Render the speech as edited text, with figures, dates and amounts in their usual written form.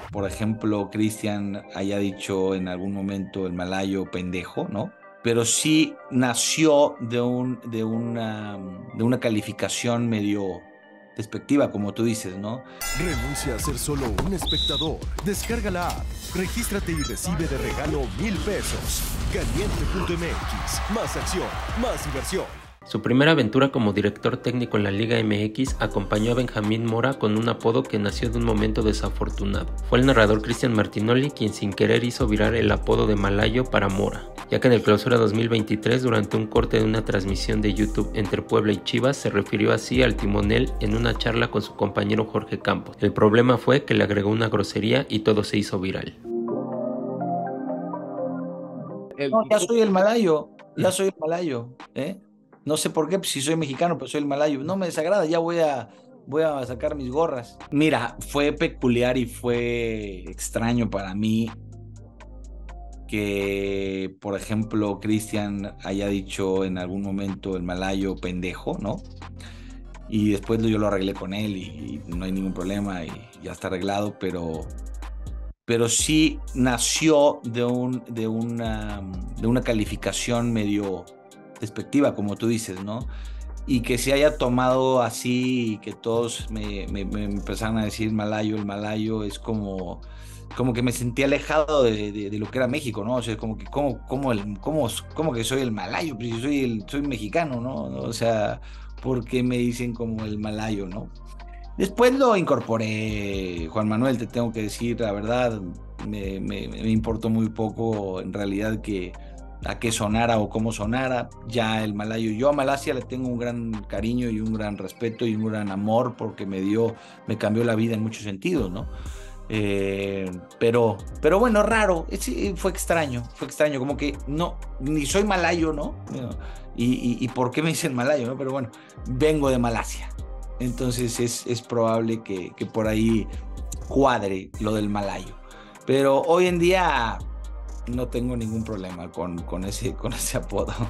por ejemplo, Cristian haya dicho en algún momento el malayo pendejo, ¿no? Pero sí nació de una calificación medio despectiva, como tú dices, ¿no? Renuncia a ser solo un espectador. Descarga la app, regístrate y recibe de regalo 1,000 pesos. Caliente.mx, más acción, más diversión. Su primera aventura como director técnico en la Liga MX acompañó a Benjamín Mora con un apodo que nació de un momento desafortunado. Fue el narrador Cristian Martinoli quien sin querer hizo virar el apodo de Malayo para Mora, ya que en el Clausura 2023, durante un corte de una transmisión de YouTube entre Puebla y Chivas, se refirió así al timonel en una charla con su compañero Jorge Campos. El problema fue que le agregó una grosería y todo se hizo viral. No, ya soy el malayo, ¿eh? No sé por qué, pues, si soy mexicano, pero soy el malayo. No me desagrada, ya voy a sacar mis gorras. Mira, fue peculiar y fue extraño para mí que, por ejemplo, Cristian haya dicho en algún momento el malayo pendejo, ¿no? Y después yo lo arreglé con él y no hay ningún problema y ya está arreglado, pero sí nació de una calificación medio despectiva, como tú dices, ¿no? Y que se haya tomado así y que todos me empezaron a decir malayo, el malayo, es como que me sentí alejado de lo que era México, ¿no? O sea, como que, ¿cómo que soy el malayo? Pues yo soy mexicano, ¿no? O sea, ¿por qué me dicen como el malayo, no? Después lo incorporé, Juan Manuel, te tengo que decir la verdad, me importó muy poco en realidad que a qué sonara o cómo sonara, ya el malayo. Yo a Malasia le tengo un gran cariño y un gran respeto y un gran amor porque me cambió la vida en muchos sentidos, ¿no? Pero bueno, raro, sí, fue extraño, como que no, ni soy malayo, ¿no? Y ¿por qué me dicen malayo, no? Pero bueno, vengo de Malasia. Entonces es probable que por ahí cuadre lo del malayo. Pero hoy en día no tengo ningún problema con ese apodo.